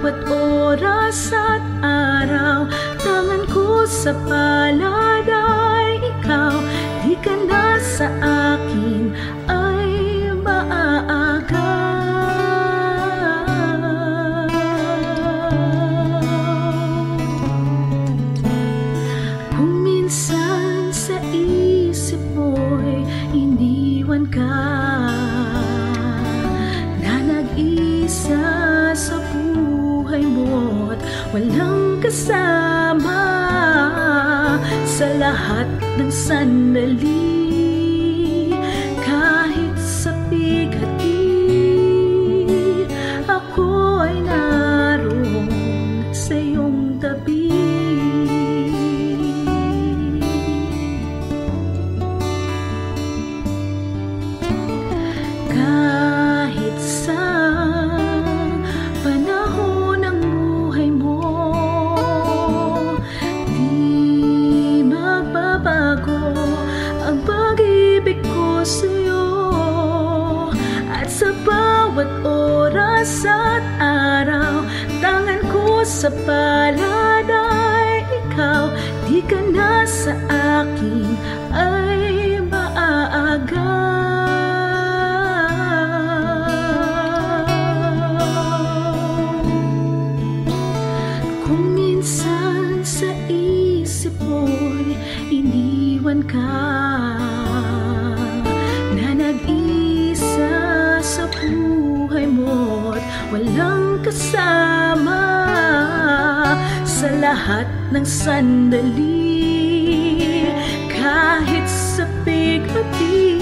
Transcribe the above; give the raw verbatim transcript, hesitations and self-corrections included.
bawat oras at araw, tangan ko sa palad ay ikaw. Di ka na sa akin ay maaagaw. Kung minsan sa isip mo'y iniwan ka, na nag-isa sa buhay mo't walang kasama, sa lahat ng sandali, kahit sa bighati, ako ay naroon sa iyong tabi. Kahit sa panahon ng buhay mo, di magbabago ang pag-ibig ko sa'yo. At sa bawat oras at araw, tangan ko sa palad ay ikaw. Di ka na sa akin ay maaagaw. Kung minsan sa isip mo'y iniwan ka, na nag-isa sa buhay mo't walang kasama, sa lahat ng sandali, kahit sa bighati,